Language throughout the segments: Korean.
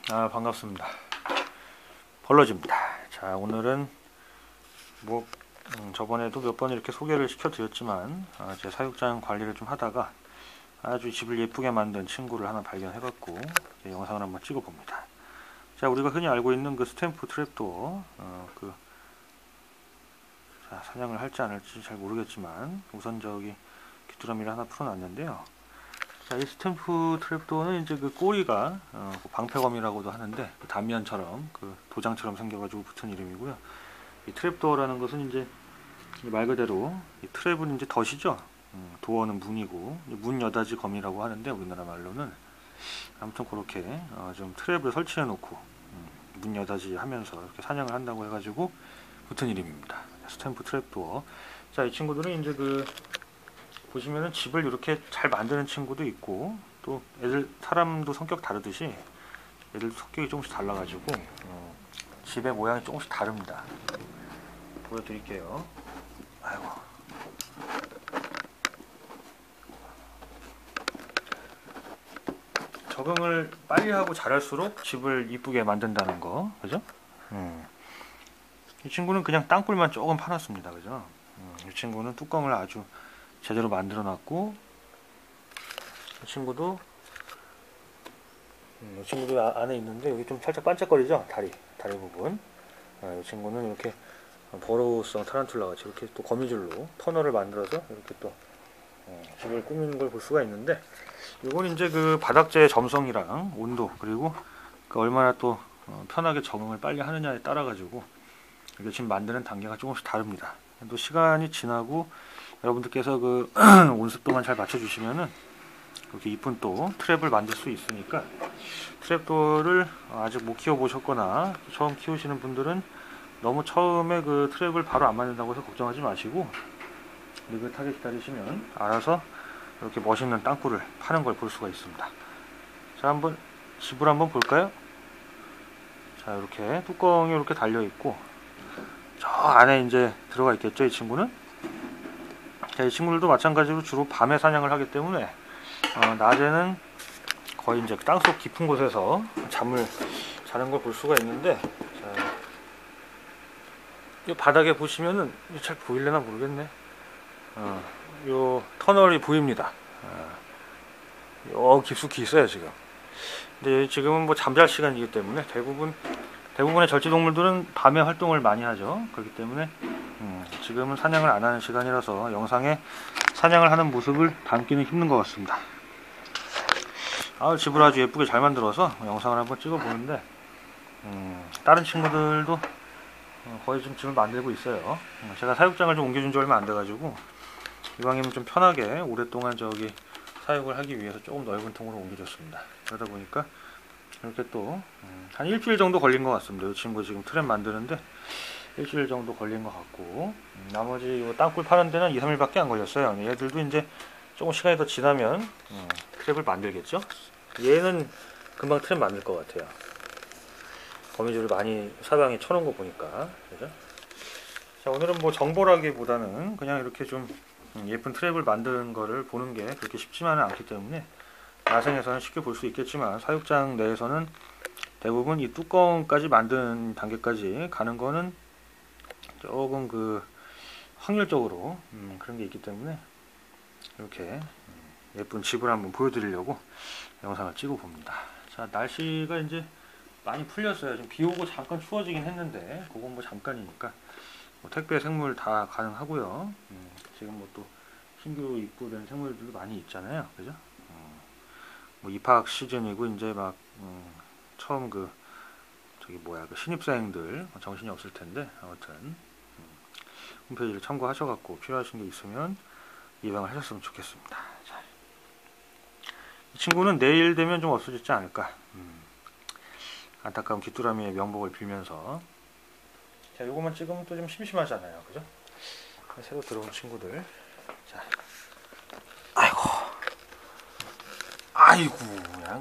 반갑습니다. 벌러집니다. 자, 오늘은 저번에도 몇 번 이렇게 소개를 시켜드렸지만 제 사육장 관리를 좀 하다가 아주 집을 예쁘게 만든 친구를 하나 발견해갖고 영상을 한번 찍어봅니다. 자, 우리가 흔히 알고 있는 그 스탬프 트랩도어, 사냥을 할지 안 할지 잘 모르겠지만 우선 저기 귀뚜라미를 하나 풀어놨는데요. 자, 이 스탬프 트랩도어는 이제 그 꼬리가 방패검이라고도 하는데 그 단면처럼 그 도장처럼 생겨가지고 붙은 이름이고요. 이 트랩도어라는 것은 이제 말 그대로 이 트랩은 이제 덫이죠. 도어는 문이고 문 여닫이 검이라고 하는데 우리나라 말로는 아무튼 그렇게 좀 트랩을 설치해 놓고 문 여닫이 하면서 이렇게 사냥을 한다고 해가지고 붙은 이름입니다. 스탬프 트랩도어. 자, 이 친구들은 이제 보시면은 집을 이렇게 잘 만드는 친구도 있고 또 애들 사람도 성격 다르듯이 애들도 성격이 조금씩 달라가지고 집의 모양이 조금씩 다릅니다. 보여드릴게요. 아이고. 적응을 빨리 하고 잘할수록 집을 이쁘게 만든다는 거, 그죠? 이 친구는 그냥 땅굴만 조금 파놨습니다, 그죠? 이 친구는 뚜껑을 아주 제대로 만들어 놨고, 이 친구도 안에 있는데 여기 좀 살짝 반짝거리죠? 다리 부분. 이 친구는 이렇게 버로우성 타란툴라 같이 이렇게 또 거미줄로 터널을 만들어서 이렇게 또 집을 꾸미는 걸 볼 수가 있는데, 이건 이제 그 바닥재의 점성이랑 온도 그리고 얼마나 또 편하게 적응을 빨리 하느냐에 따라 가지고 이게 집 만드는 단계가 조금씩 다릅니다. 또 시간이 지나고 여러분들께서 그 온습도만 잘 맞춰주시면은 이렇게 이쁜 또 트랩을 만들 수 있으니까, 트랩도어를 아직 못 키워보셨거나 처음 키우시는 분들은 너무 처음에 그 트랩을 바로 안 만든다고 해서 걱정하지 마시고 느긋하게 기다리시면 알아서 이렇게 멋있는 땅굴을 파는 걸 볼 수가 있습니다. 자, 한번 집을 한번 볼까요? 자, 이렇게 뚜껑이 이렇게 달려 있고 저 안에 이제 들어가 있겠죠, 이 친구는. 자, 이 친구들도 마찬가지로 주로 밤에 사냥을 하기 때문에 낮에는 거의 이제 땅속 깊은 곳에서 잠을 자는 걸 볼 수가 있는데, 자, 이 바닥에 보시면은 잘 보일려나 모르겠네. 요 터널이 보입니다. 깊숙이 있어요 지금. 근데 지금은 뭐 잠잘 시간이기 때문에 대부분의 절지동물들은 밤에 활동을 많이 하죠. 그렇기 때문에 지금은 사냥을 안 하는 시간이라서 영상에 사냥을 하는 모습을 담기는 힘든 것 같습니다. 집을 아주 예쁘게 잘 만들어서 영상을 한번 찍어 보는데, 다른 친구들도 거의 좀 집을 만들고 있어요. 제가 사육장을 좀 옮겨준 지 얼마 안 돼가지고 이왕이면 좀 편하게 오랫동안 저기 사육을 하기 위해서 조금 넓은 통으로 옮겨줬습니다. 그러다 보니까 이렇게 또 한 일주일 정도 걸린 것 같습니다. 이 친구 지금 트랩 만드는데 일주일 정도 걸린 것 같고, 나머지 요 땅굴 파는 데는 2, 3일밖에 안 걸렸어요. 얘들도 이제 조금 시간이 더 지나면 트랩을 만들겠죠. 얘는 금방 트랩 만들 것 같아요. 거미줄을 많이 사방에 쳐놓은 거 보니까, 그죠? 자, 오늘은 뭐 정보라기보다는 그냥 이렇게 좀 예쁜 트랩을 만드는 거를 보는 게 그렇게 쉽지만은 않기 때문에 야생에서는 쉽게 볼 수 있겠지만 사육장 내에서는 대부분 이 뚜껑까지 만드는 단계까지 가는 거는 조금 확률적으로 그런 게 있기 때문에 이렇게 예쁜 집을 한번 보여드리려고 영상을 찍어 봅니다. 자, 날씨가 이제 많이 풀렸어요. 지금 비 오고 잠깐 추워지긴 했는데 그건 뭐 잠깐이니까 택배 생물 다 가능하고요. 지금 뭐 또 신규 입고된 생물들도 많이 있잖아요, 그죠? 뭐 입학 시즌이고 이제 막 처음 그 신입생들 정신이 없을 텐데, 아무튼 홈페이지를 참고하셔갖고 필요하신 게 있으면 입양을 하셨으면 좋겠습니다. 자, 이 친구는 내일 되면 좀 없어지지 않을까. 안타까운 귀뚜라미의 명복을 빌면서. 자, 요것만 찍으면 또 좀 심심하잖아요, 그죠? 새로 들어온 친구들. 자, 아이고, 그냥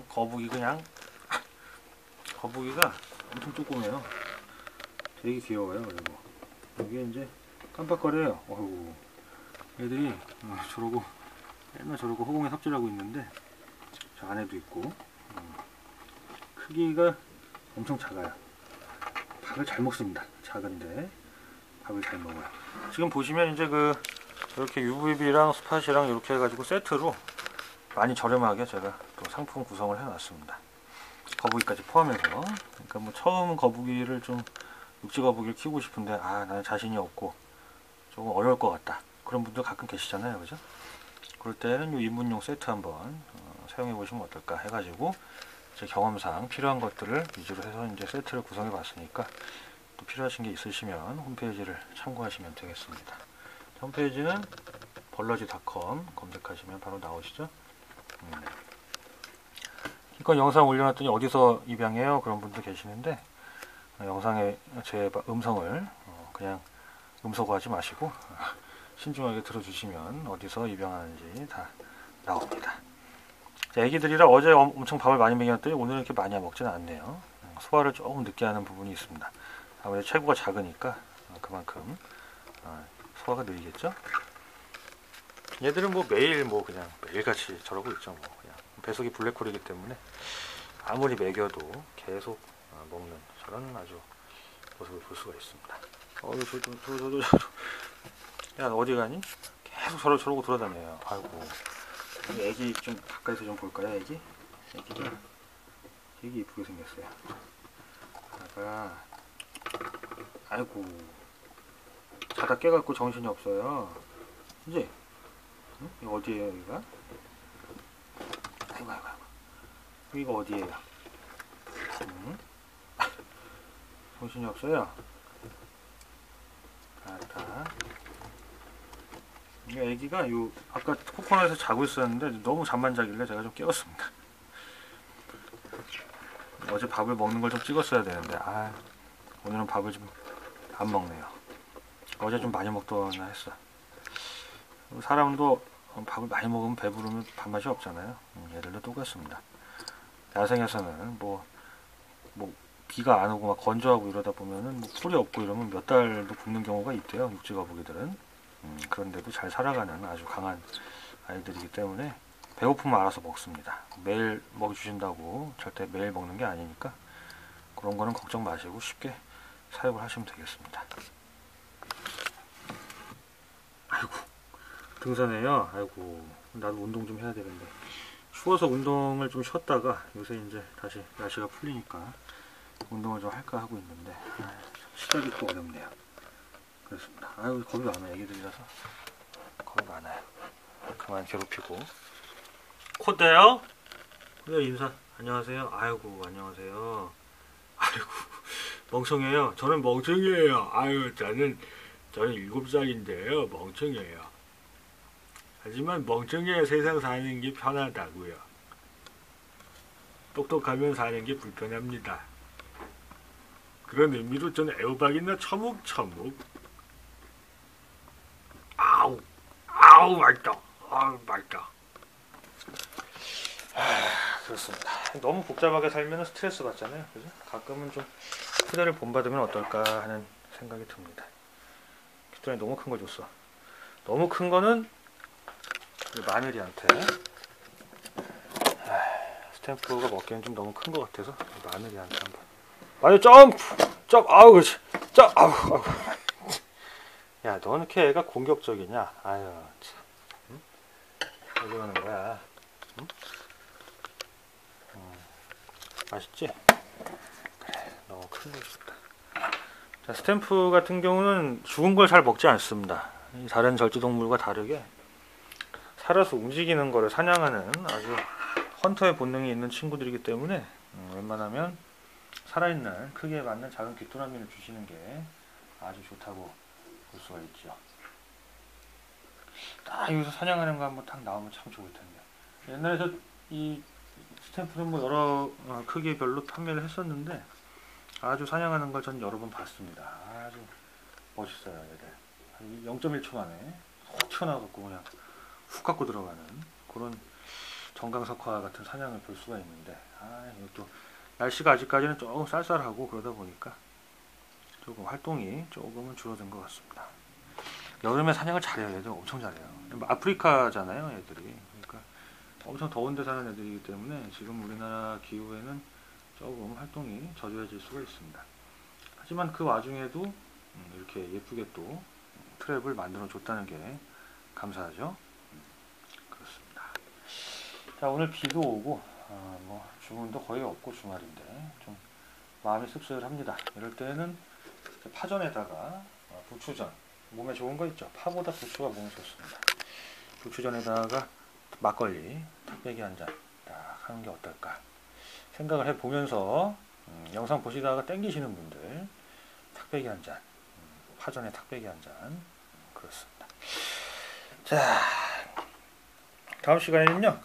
거북이가 엄청 조그매요. 되게 귀여워요. 그리고 여기 이제 깜빡거려요. 어휴, 애들이 맨날 저러고 허공에 삽질하고 있는데 저 안에도 있고, 크기가 엄청 작아요. 밥을 잘 먹습니다. 작은데 밥을 잘 먹어요. 지금 보시면 이제 이렇게 UVB랑 스팟이랑 이렇게 해가지고 세트로 많이 저렴하게 제가 또 상품 구성을 해놨습니다. 거북이까지 포함해서. 그러니까 뭐 처음 거북이를 좀 육지 거북이를 키우고 싶은데 나는 자신이 없고 조금 어려울 것 같다. 그런 분들 가끔 계시잖아요, 그죠? 그럴 때는 이 입문용 세트 한번 사용해 보시면 어떨까 해가지고 제 경험상 필요한 것들을 위주로 해서 이제 세트를 구성해 봤으니까 또 필요하신 게 있으시면 홈페이지를 참고하시면 되겠습니다. 홈페이지는 벌러지.com 검색하시면 바로 나오시죠. 이건 영상 올려놨더니 어디서 입양해요? 그런 분들 계시는데 영상에 제 음성을 그냥 음소거하지 마시고 신중하게 들어주시면 어디서 입양하는지 다 나옵니다. 애기들이라 어제 엄청 밥을 많이 먹였더니 오늘은 이렇게 많이 먹지는 않네요. 소화를 조금 늦게 하는 부분이 있습니다. 아무래도 체구가 작으니까 그만큼 소화가 느리겠죠. 얘들은 뭐 매일 그냥 매일같이 저러고 있죠. 그냥 배속이 블랙홀이기 때문에 아무리 먹여도 계속 먹는 저런 아주 모습을 볼 수가 있습니다. 야, 어디 가니? 계속 저러고 돌아다녀요. 아이고. 애기 좀 가까이서 좀 볼까요, 애기? 애기가 되게 이쁘게 생겼어요. 아이고. 자다 깨갖고 정신이 없어요. 그지? 응? 이거 어디에요, 여기가? 아이고. 여기가 어디에요? 응? 정신이 없어요? 이 애기가 아까 코코넛에서 자고 있었는데 너무 잠만 자길래 제가 좀 깨웠습니다. 어제 밥을 먹는 걸 좀 찍었어야 되는데 오늘은 밥을 좀 안 먹네요. 어제 좀 많이 먹더나 했어. 사람도 밥을 많이 먹으면 배부르면 밥맛이 없잖아요. 얘들도 똑같습니다. 야생에서는 비가 안 오고 막 건조하고 이러다 보면은 풀이 없고 이러면 몇 달도 굶는 경우가 있대요. 육지 거북이들은. 그런데도 잘 살아가는 아주 강한 아이들이기 때문에 배고프면 알아서 먹습니다. 매일 먹여주신다고 절대 매일 먹는 게 아니니까 그런 거는 걱정 마시고 쉽게 사육을 하시면 되겠습니다. 아이고, 등산해요. 아이고, 나도 운동 좀 해야 되는데 추워서 운동을 좀 쉬었다가 요새 이제 다시 날씨가 풀리니까 운동을 좀 할까 하고 있는데 시작이 또 어렵네요. 그렇습니다. 아유, 겁이 많아요. 애기들이라서 겁이 많아요. 그만 괴롭히고. 코대요? 코대 인사. 안녕하세요. 아이고, 안녕하세요. 아이고, 멍청해요. 저는 멍청해요. 저는 7살인데요. 멍청해요. 하지만 멍청해 세상 사는 게 편하다고요. 똑똑하면 사는 게 불편합니다. 그런 의미로 저는 애호박이나 처묵처묵. 아우 맛있다. 맛있다. 그렇습니다. 너무 복잡하게 살면 스트레스 받잖아요. 그죠? 가끔은 좀 후대를 본받으면 어떨까 하는 생각이 듭니다. 귓돈이 너무 큰 거 줬어. 너무 큰 거는 마늘이한테. 스탬프가 먹기엔 좀 너무 큰 거 같아서 마늘이한테 한번. 마늘 점프! 그렇지. 아우. 야, 너 이렇게 애가 공격적이냐? 아유, 참. 응? 왜 그러는 거야? 응? 맛있지? 그래, 너무 큰 거 줬다. 자, 스탬프 같은 경우는 죽은 걸 잘 먹지 않습니다. 다른 절지동물과 다르게 살아서 움직이는 거를 사냥하는 아주 헌터의 본능이 있는 친구들이기 때문에 웬만하면 살아있는 크기에 맞는 작은 귀뚜라미를 주시는 게 아주 좋다고 볼 수가 있죠. 딱 여기서 사냥하는 거 한번 딱 나오면 참 좋을 텐데. 옛날에 이 스탬프는 여러 크기별로 판매를 했었는데 아주 사냥하는 걸 전 여러 번 봤습니다. 아주 멋있어요, 얘들. 0.1초 만에 훅 튀어나와갖고 그냥 훅 갖고 들어가는 그런 정강석화 같은 사냥을 볼 수가 있는데 이것도 날씨가 아직까지는 조금 쌀쌀하고 그러다 보니까 조금 활동이 조금은 줄어든 것 같습니다. 여름에 사냥을 잘해요. 얘들 엄청 잘해요. 아프리카잖아요, 애들이. 그러니까 엄청 더운 데 사는 애들이기 때문에 지금 우리나라 기후에는 조금 활동이 저조해질 수가 있습니다. 하지만 그 와중에도 이렇게 예쁘게 또 트랩을 만들어 줬다는 게 감사하죠. 그렇습니다. 자, 오늘 비도 오고 뭐 주문도 거의 없고 주말인데 좀 마음이 씁쓸합니다. 이럴 때는 파전에다가 부추전, 몸에 좋은 거 있죠. 파보다 부추가 몸에 좋습니다. 부추전에다가 막걸리, 탁배기 한 잔 딱 하는 게 어떨까 생각을 해보면서 영상 보시다가 땡기시는 분들 탁배기 한 잔, 파전에 탁배기 한 잔, 그렇습니다. 자, 다음 시간에는요,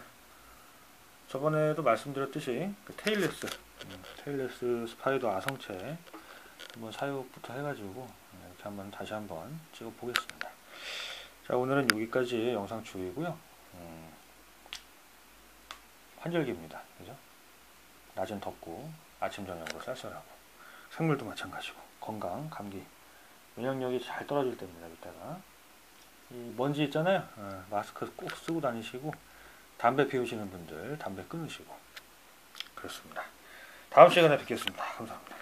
저번에도 말씀드렸듯이 테일레스 스파이더 아성체 한번 사육부터 해가지고 이렇게 한번 다시 한번 찍어 보겠습니다. 자, 오늘은 여기까지 영상 줄이고요. 환절기입니다. 그죠? 낮은 덥고 아침 저녁으로 쌀쌀하고 생물도 마찬가지고 건강, 감기, 면역력이 잘 떨어질 때입니다. 이때가 이 먼지 있잖아요. 마스크 꼭 쓰고 다니시고 담배 피우시는 분들 담배 끊으시고 그렇습니다. 다음 시간에 뵙겠습니다. 감사합니다.